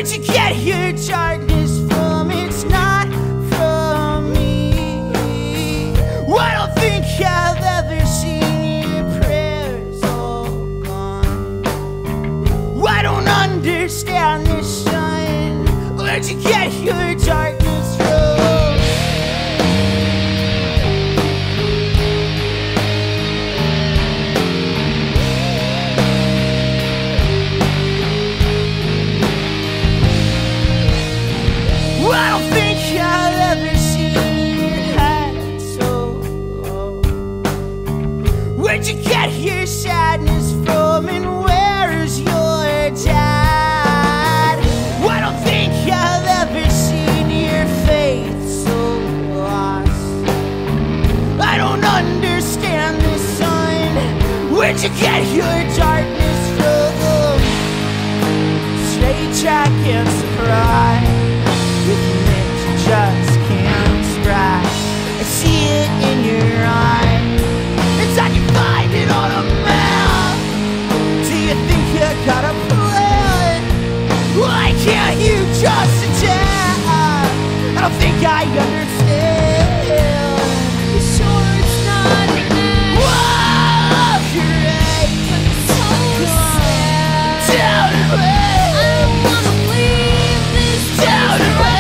Where'd you get your darkness from? It's not from me. I don't think I've ever seen your prayers all gone. I don't understand this sign. Where'd you get your darkness from? I don't think I've ever seen your head so low. Where'd you get your sadness from, and where's your dad? I don't think I've ever seen your faith so lost. I don't understand this sign. Where'd you get your darkness from? Straight jackets cry. Just can't scratch. I see it in your eyes. It's like you find it on a map. Do you think you got a plan? Why can't you just adapt? I don't think I understand. You sure it's not enough? Whoa, you're right. So sad. Down and away. I don't wanna leave this down and away.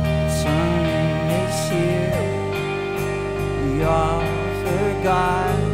All forgot.